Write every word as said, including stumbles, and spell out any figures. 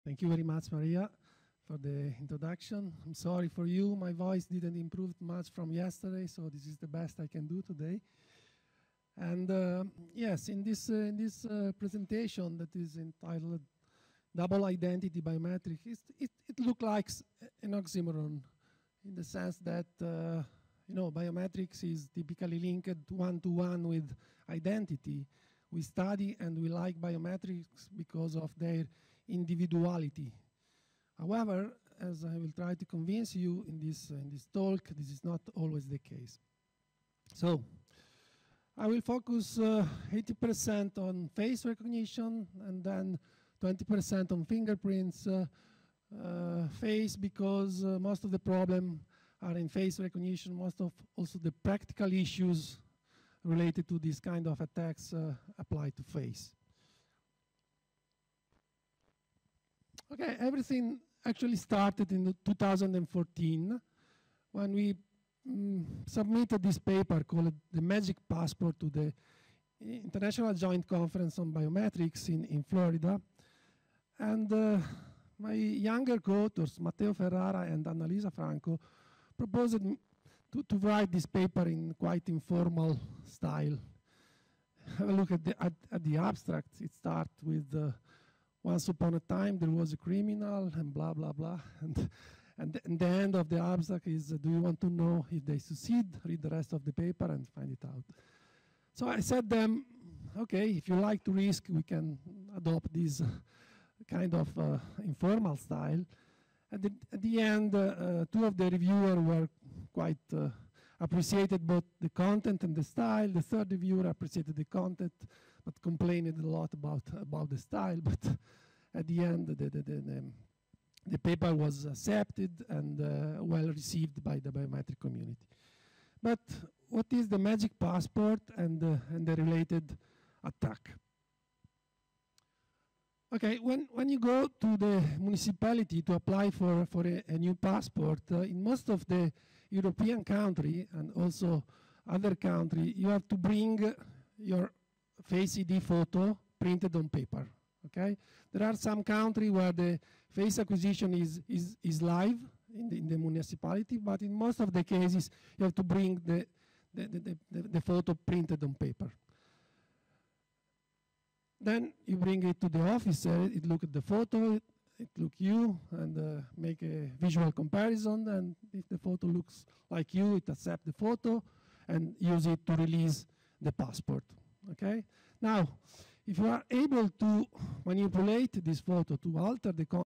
Thank you very much, Maria, for the introduction. I'm sorry for you, my voice didn't improve much from yesterday, so this is the best I can do today. And uh, yes, in this, uh, in this uh, presentation that is entitled Double Identity Biometrics, it, it, it looks like an oxymoron in the sense that uh, you know, biometrics is typically linked one-to-one with identity. We study and we like biometrics because of their individuality. However, as I will try to convince you in this, uh, in this talk, this is not always the case. So, I will focus eighty percent uh, on face recognition and then twenty percent on fingerprints. Uh, uh, face because uh, most of the problem are in face recognition, most of also the practical issues related to this kind of attacks uh, apply to face. Okay, everything actually started in two thousand fourteen when we mm, submitted this paper called the Magic Passport to the International Joint Conference on Biometrics in, in Florida. And uh, my younger co-authors, Matteo Ferrara and Annalisa Franco, proposed to, to write this paper in quite informal style. Have a look at the, at, at the abstract. It starts with uh, once upon a time there was a criminal and blah, blah, blah. And, and, the, and the end of the abstract is, uh, do you want to know if they succeed? Read the rest of the paper and find it out. So I said them, okay, if you like to risk, we can adopt this uh, kind of uh, informal style. At the, at the end, uh, uh, two of the reviewers were quite uh, appreciated both the content and the style. The third reviewer appreciated the content, but complained a lot about, about the style. But at the end, the, the, the, the, the paper was accepted and uh, well received by the biometric community. But what is the Magic Passport and, uh, and the related attack? Okay, when, when you go to the municipality to apply for, for a, a new passport, uh, in most of the European country and also other country, you have to bring your Face I D photo printed on paper, okay? There are some countries where the face acquisition is, is, is live in the, in the municipality, but in most of the cases, you have to bring the, the, the, the, the photo printed on paper. Then you bring it to the officer, it look at the photo, it, it look you, and uh, make a visual comparison, and if the photo looks like you, it accept the photo and use it to release the passport, okay? Now, if you are able to manipulate this photo to alter the content